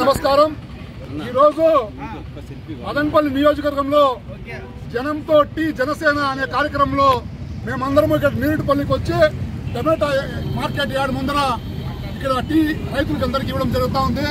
నమస్కారం. ఈరోజు మదనపల్లి నియోజకవర్గంలో జనంతో టీ జనసేన అనే కార్యక్రమంలో మేమందరం ఇక్కడ నీరుపల్లికి వచ్చి టమాటా మార్కెట్ యార్డ్ ముందర ఇక్కడ టీ రైతులకు అందరికీ ఇవ్వడం జరుగుతూ ఉంది.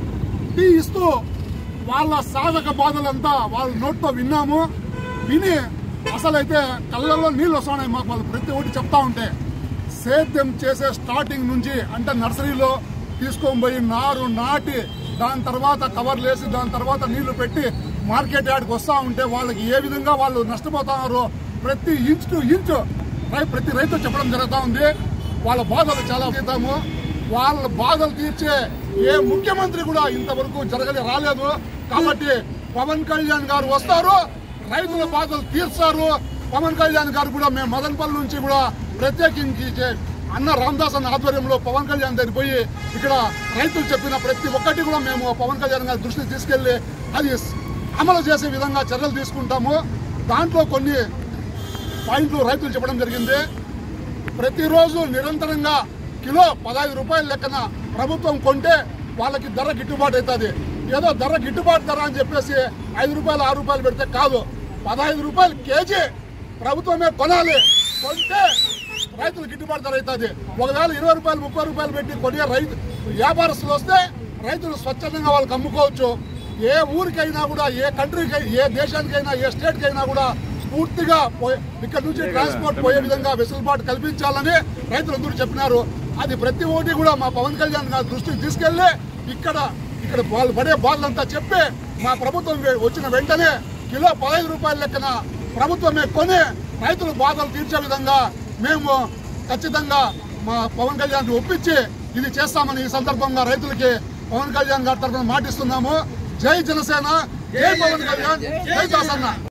టీ ఇస్తూ వాళ్ళ సాధక బాధలంతా వాళ్ళ నోట్తో విన్నాము. విని అసలైతే కళ్ళల్లో నీళ్ళు వస్తున్నాయి మాకు. వాళ్ళు ప్రతి ఒక్కటి చెప్తా ఉంటే సేద్యం చేసే స్టార్టింగ్ నుంచి అంటే నర్సరీలో తీసుకొని పోయి నారు నాటి దాని తర్వాత కవర్లు వేసి దాని తర్వాత నీళ్లు పెట్టి మార్కెట్ యార్డ్కి వస్తూ ఉంటే వాళ్ళకి ఏ విధంగా వాళ్ళు నష్టపోతున్నారో ప్రతి ఇంచ్ టు ఇంచ్ ప్రతి రైతు చెప్పడం జరుగుతూ ఉంది. వాళ్ళ బాధలు చాలా తీద్దాము. వాళ్ళ బాధలు తీర్చే ఏ ముఖ్యమంత్రి కూడా ఇంతవరకు రాలేదు. కాబట్టి పవన్ కళ్యాణ్ గారు వస్తారు, రైతుల బాధలు తీర్చారు. పవన్ కళ్యాణ్ గారు కూడా మేము మదనపల్లి నుంచి కూడా ప్రత్యేకించి అన్న రామదాస్ అన్న ఆధ్వర్యంలో పవన్ కళ్యాణ్ దగ్గర పోయి ఇక్కడ రైతులు చెప్పిన ప్రతి ఒక్కటి కూడా మేము పవన్ కళ్యాణ్ గారి దృష్టికి తీసుకెళ్లి అది అమలు చేసే విధంగా చర్యలు తీసుకుంటాము. దాంట్లో కొన్ని పాయింట్లు రైతులు చెప్పడం జరిగింది. ప్రతిరోజు నిరంతరంగా కిలో 15 రూపాయల లెక్కన ప్రభుత్వం కొంటే వాళ్ళకి ధర గిట్టుబాటు అవుతుంది. ఏదో ధర గిట్టుబాటు ధర అని చెప్పేసి 5 రూపాయలు 6 రూపాయలు పెడితే కాదు, 15 రూపాయలు కేజీ ప్రభుత్వమే కొనాలి. కొంటే రైతులు గిట్టుబాటు ధర అవుతుంది. ఒకవేళ 20 రూపాయలు 30 రూపాయలు పెట్టి కొనే రైతు వ్యాపారస్తులు వస్తే రైతులు స్వచ్ఛందంగా వాళ్ళకి అమ్ముకోవచ్చు. ఏ ఊరికైనా కూడా, ఏ కంట్రీకి, ఏ దేశానికైనా, ఏ స్టేట్కైనా కూడా పూర్తిగా ఇక్కడ నుంచి ట్రాన్స్పోర్ట్ పోయే విధంగా వెసులుబాటు కల్పించాలని రైతులందరూ చెప్పినారు. అది ప్రతి ఒక్కటి కూడా మా పవన్ కళ్యాణ్ గారి దృష్టికి తీసుకెళ్లి ఇక్కడ వాళ్ళు పడే బాధలంతా చెప్పి మా ప్రభుత్వం వచ్చిన వెంటనే కిలో 15 రూపాయల లెక్కన ప్రభుత్వమే కొని రైతుల బాధలు తీర్చే విధంగా మేము ఖచ్చితంగా మా పవన్ కళ్యాణ్ ఒప్పించి ఇది చేస్తామని ఈ సందర్భంగా రైతులకి పవన్ కళ్యాణ్ గారి తరఫున మాటిస్తున్నాము. జై జనసేన, జై పవన్ కళ్యాణ్, జై దాసన్న.